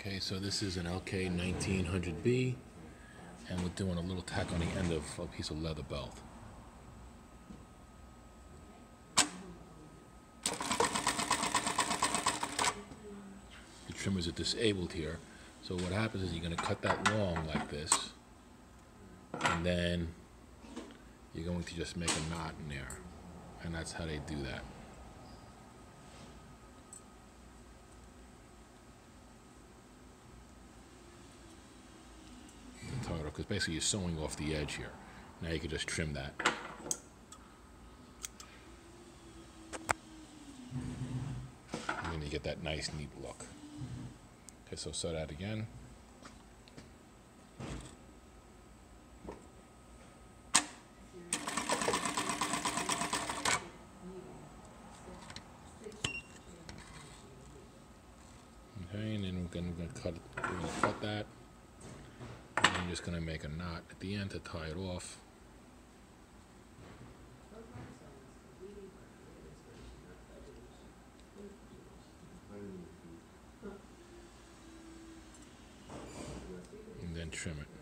Okay, so this is an LK1900B, and we're doing a little tack on the end of a piece of leather belt. The trimmers are disabled here, so what happens is you're going to cut that long like this, and then you're going to just make a knot in there, and that's how they do that. Because basically you're sewing off the edge here. Now you can just trim that. And then you get that nice, neat look. Okay, so sew that again. Okay, and then we're gonna cut that. And I'm just going to make a knot at the end to tie it off. And then trim it.